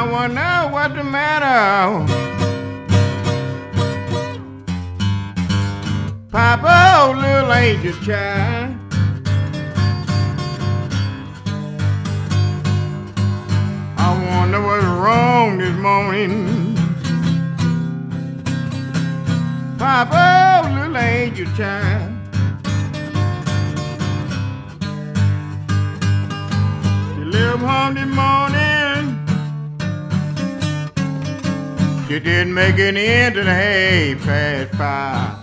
wonder what the matter. Papa, oh, little angel child. I wonder what's wrong this morning. Papa, oh, little angel child. She left home this morning. She didn't make it into the hay past 5.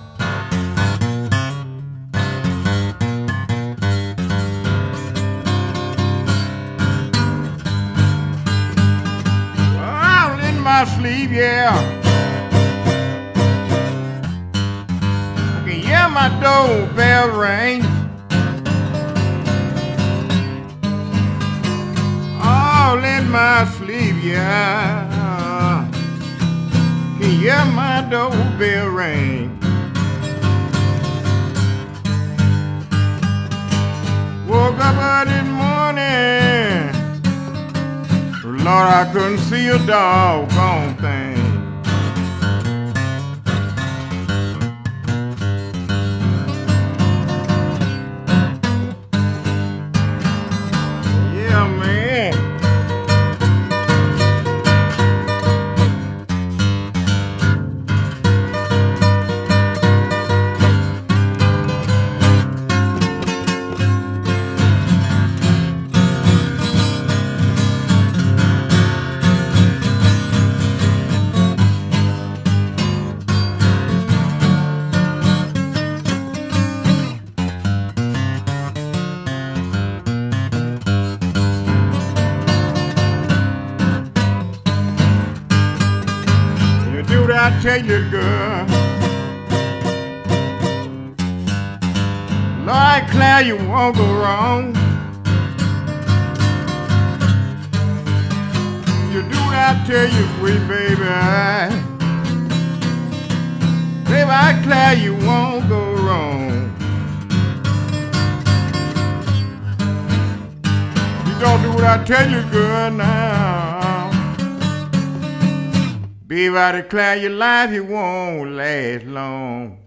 My sleep, yeah. I can hear my doorbell ring. All in my sleep, yeah. Can hear my doorbell ring. Woke up early this morning. Lord, I couldn't see a doggone thing. Yeah, man. I tell you, girl, Lord, Claire, you won't go wrong. You do what I tell you, sweet baby. Baby, I Claire, you won't go wrong. You don't do what I tell you, girl, now. Baby, I declare your life, it won't last long.